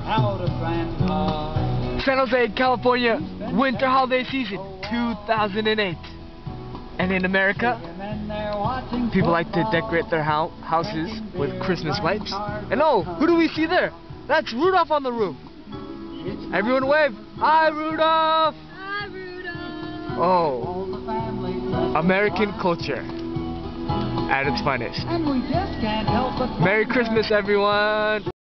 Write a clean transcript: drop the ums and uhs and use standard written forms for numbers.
out of Grandpa. San Jose, California, winter holiday season 2008. And in America, people like to decorate their houses with Christmas lights. And oh, who do we see there? That's Rudolph on the roof. Everyone wave. Hi, Rudolph. Hi, Rudolph. Oh, American culture at its finest. And we just can't help but Merry Christmas, everyone.